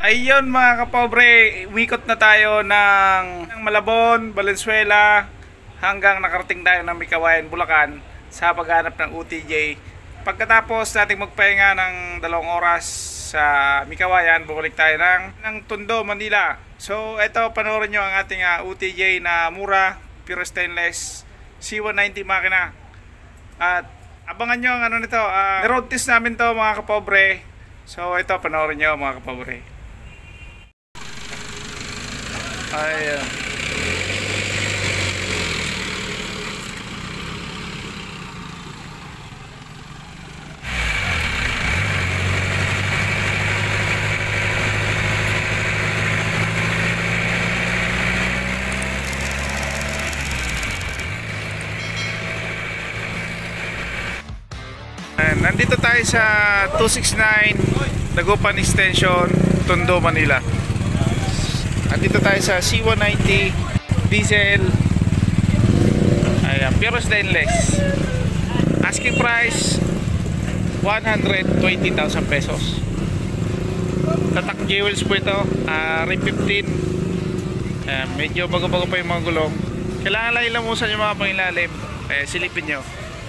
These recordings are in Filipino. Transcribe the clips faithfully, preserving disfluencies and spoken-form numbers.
Ayun mga kapobre, wikot na tayo ng, ng Malabon, Valenzuela hanggang nakarating tayo ng Mikawayan, Bulacan sa paghanap ng U T J. Pagkatapos nating magpahinga ng dalawang oras sa Mikawayan, bumalik tayo ng, ng Tondo, Manila. So ito, panoorin nyo ang ating uh, U T J na mura, pure stainless C one ninety makina. At abangan nyo ang ano nito, uh, road test namin to mga kapobre. So ito, panoorin nyo mga kapobre. Ayan. Ayan, nandito tayo sa two sixty-nine Dagupan Extension, Tondo, Manila. Andito tayo sa C one ninety diesel. Ayan, pure stainless. Asking price one hundred twenty thousand pesos. Tatak jewels po ito, uh, rim fifteen. Ayan, medyo bago-bago pa yung mga gulong. Kailangan lang ilamusan yung mga pangilalim. Eh, silipin nyo.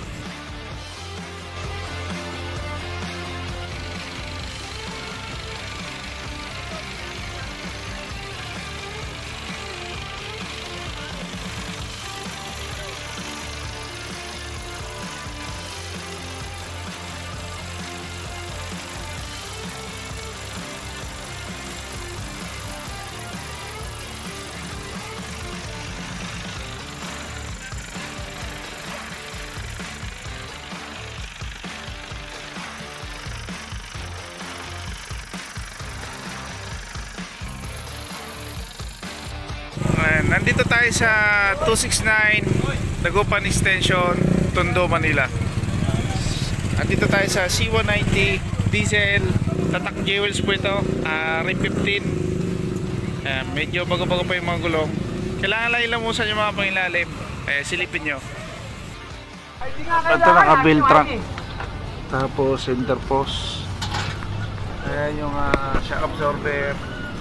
Ayan, nandito tayo sa two sixty-nine Dagupan Extension, Tondo, Manila. Nandito tayo sa C one ninety diesel. Tatak jewels po ito, uh, rim fifteen. Ayan, medyo bago-bago pa yung mga gulong. Kailangan lang ilamusan yung mga pangilalim. Eh, silipin nyo. Ito naka-bill trunk, tapos center post. Ayan yung uh, shock absorber,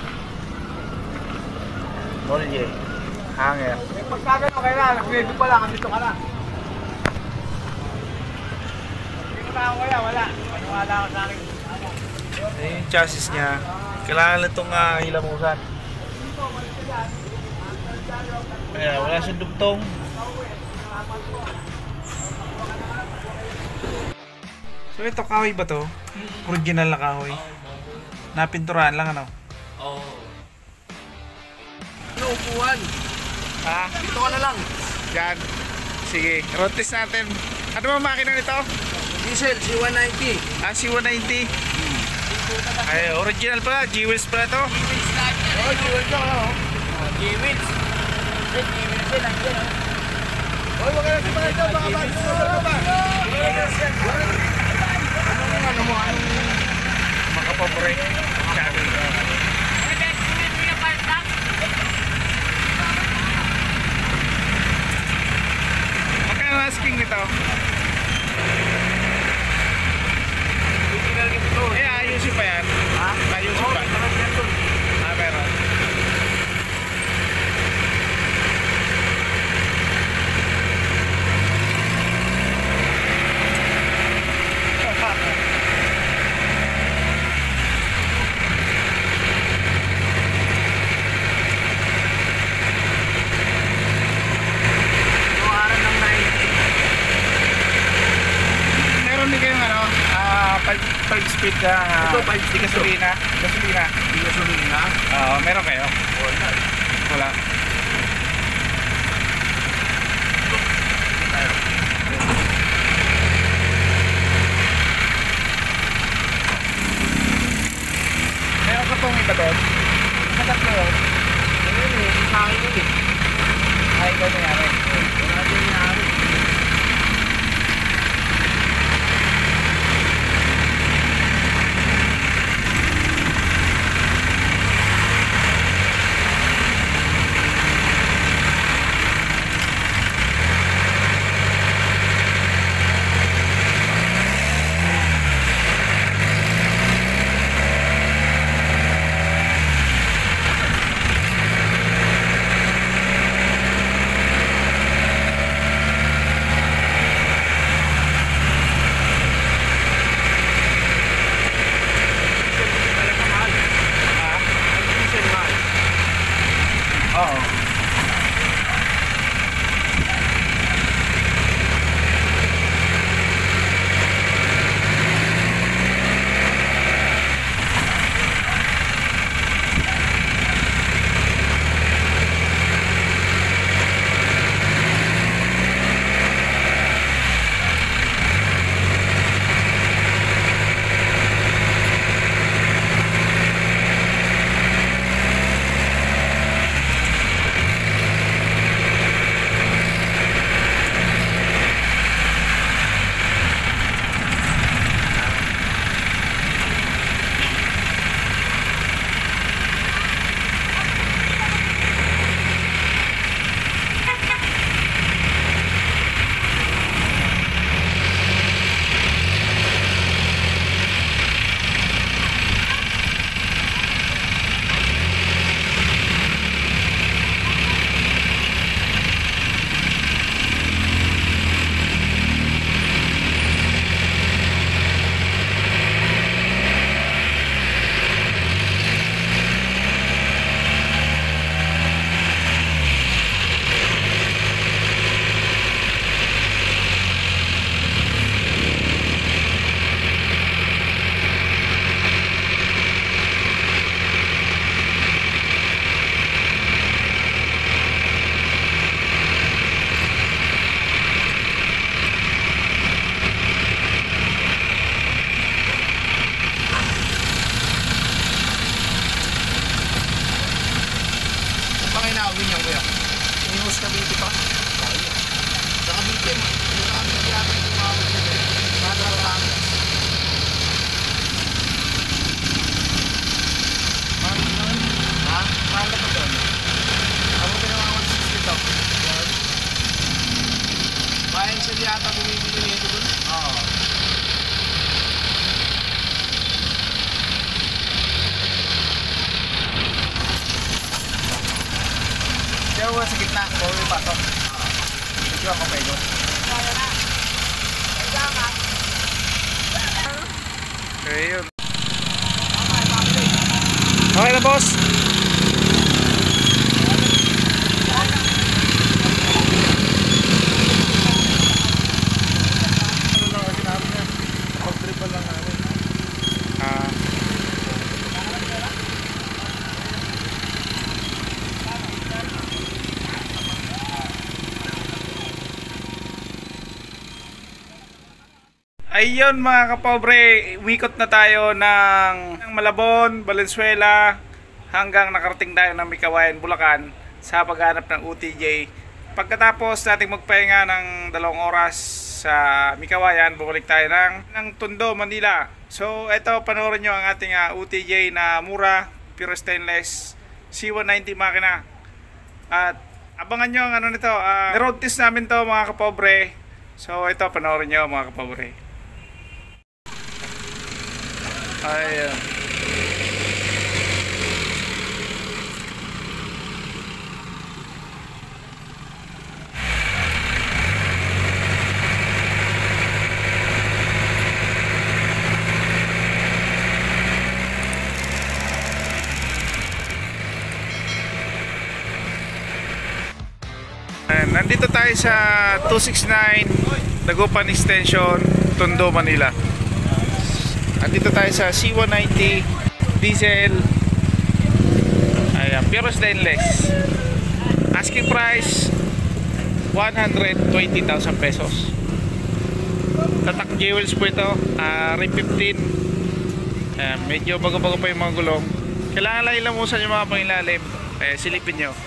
Molye, hanger. Pagkagano kailangan, nag-ready pa lang, dito ka lang. Hindi ko na ako kaya, wala. Wala ka sa akin. Ayan yung chassis nya. Kailangan itong uh, hilamusan. Ayan, wala siyang dugtong. So ito, kahoy ba to? Original na kahoy. Napinturahan lang ano? Oo. Oh. Ano upuan? Ha? Dito ka na lang. Yan. Sige, road test natin. Ano ba makina nito? Diesel, C one ninety. Ah, C one ninety. Hmm. Ay, original pala. G-Wheels pala to. G-Wheels lahat yan. Oo, G-Wheels ka oh. G-Wheels. G-Wheels yan, nandiyan oh. Hoy, wag ka na si mga ito, mga bags. Ano nga ano mo? Makapabre. Sabi. Magkano asking nito? Eh, ayusin pa yan. Ha? Ayusin pa. Ah, meron. five speed ka uh, ito, five speed gasolina. Gasolina. Gasolina? Oo, meron kayo? Wala. Wala. Meron ka pong iba doon? Masat na yun? Ayun eh, sa akin yun eh. Ay, ikaw nangyari. Wala din nangyari. Dito ako may ikot. Okay, yun. Okay na, boss. Ano lang kasi namin yan. Pag-tripan lang namin. Ah. Ayun mga kapobre, wikot na tayo ng, ng Malabon, Valenzuela hanggang nakarating tayo ng Mikawayan, Bulacan sa paghanap ng U T J. Pagkatapos nating magpahinga ng dalawang oras sa Mikawayan, bumalik tayo ng, ng Tondo, Manila. So ito, panoorin nyo ang ating uh, U T J na mura, pure stainless C one ninety makina. At abangan nyo ang ano nito, uh, road test namin to mga kapobre. So ito, panoorin nyo mga kapobre. Ayan. Ayan, nandito tayo sa two sixty-nine Dagupan Extension, Tondo, Manila. Andito tayo sa C one ninety diesel. Ayan, pure stainless. Asking price one hundred twenty thousand pesos. Tatak jewels po ito, uh, R fifteen. Ayan, medyo bago-bago pa yung mga gulong. Kailangan lang ilamusan yung mga pangilalim. Eh, silipin nyo.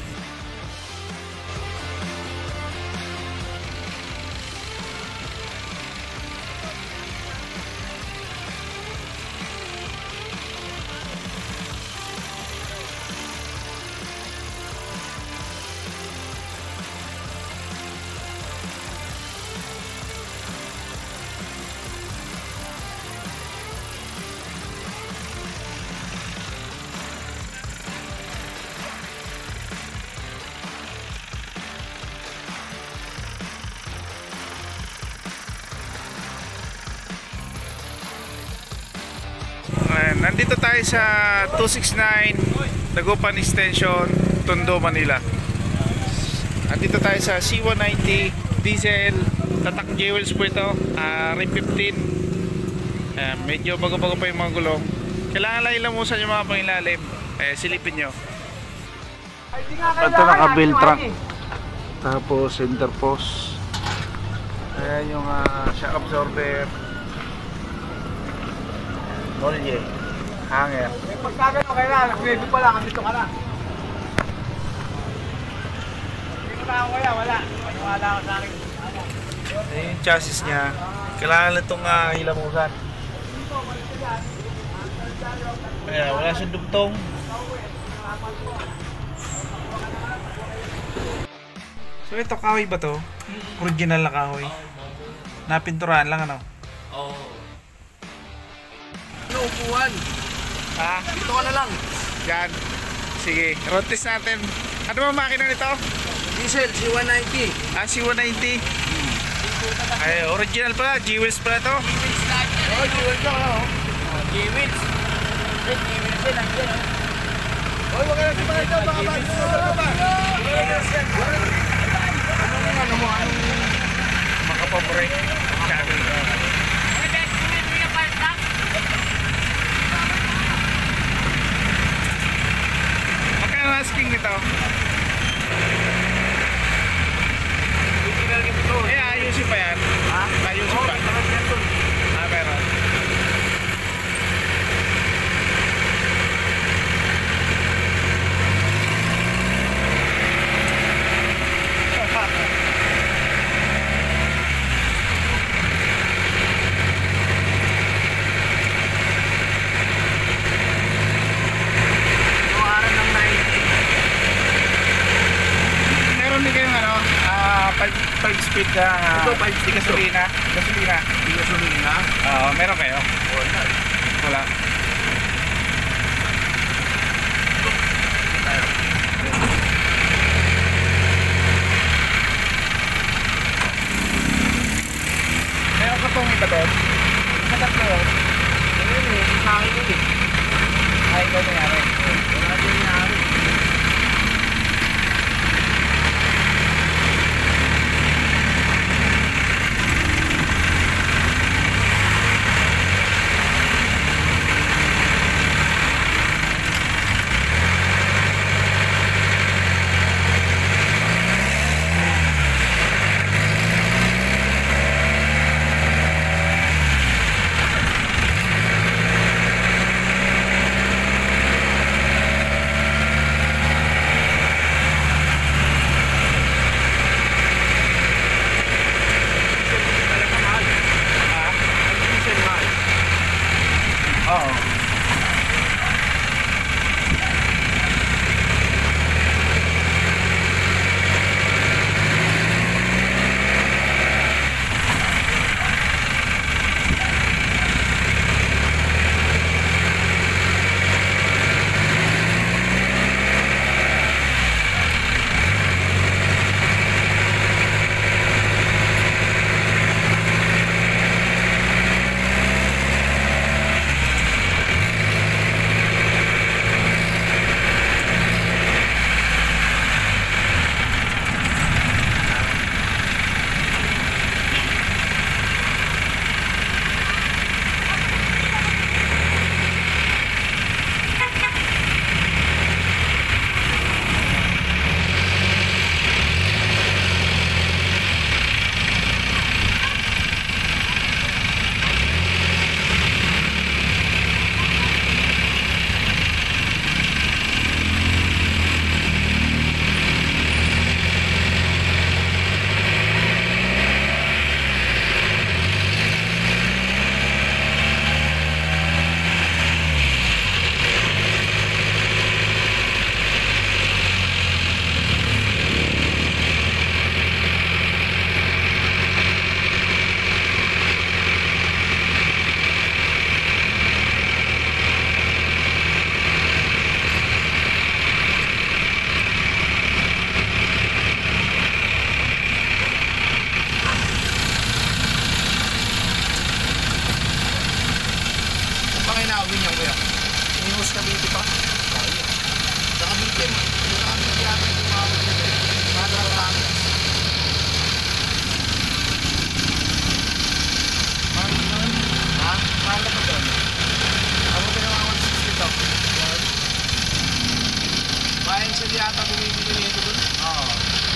Ayan, nandito tayo sa two sixty-nine Dagupan Extension, Tondo, Manila. Nandito tayo sa C one ninety diesel. Tatak jewels po ito, uh, R fifteen. Ayan, medyo bago-bago pa yung mga gulong. Kailangan lang ilamusan yung mga pangilalim. Eh, silipin nyo. Ito naka-bill track. Tapos center post. Ayan yung uh, shock absorber. Molye, hanger. Pagkagano kailangan, nag-ready pa lang, andito ka na. Hindi ko na ako kaya, wala. Maniwala ka sa akin. Ayan yung chassis niya. Kailangan lang itong uh, hilamusan. Ayan, wala siyang dugtong. So ito, kahoy ba to? Original na kahoy. Napinturahan lang ano? Oo. Ano upuan? Ha? Dito ka na lang. Yan. Sige, road test natin. Ano ba makina nito? Diesel, C one ninety. Ah, C one ninety. Ay, original pala. G-Wheels pala to. Oo, G-Wheels ka na, oh. G-Wheels. G-Wheels yan, nandiyan, oh. Hoy, wag ka na si mga ito, baka ba? Anong ano mo, anong Makapabre. Sabi. Magkano asking nito? Eh, ayusin pa yan. Ha? Ayusin pa. Ah, meron. Meron din kayong ano, ah, five speed na Ito, five speed to. gasolina. Gasolina. Gasolina? Oo, meron kayo. Wala. Wala. na tatlo. Ayun eh, sa akin yun eh. Ay, ikaw nangyari. Wala din nangyari. Oo. Panginaawin niya kuya. Inus na binti pa. Kaya. Saka binti mo. Saka binti yata yung tumawag nito. Madrarang. Mahal mo naman? Ha? Mahal na pa doon. Ako din naman one sixty to. Bayan siya yata bumibili nito doon. Oo.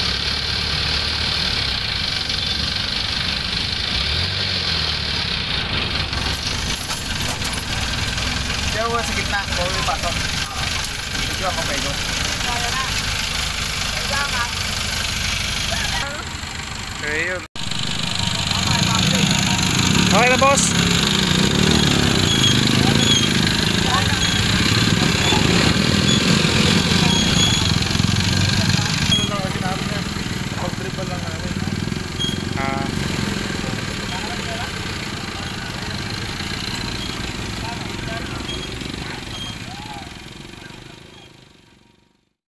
Kaya wala sa gitna, bawal yung pasok. Ito ako pa ito. Okay yun. Okay na boss.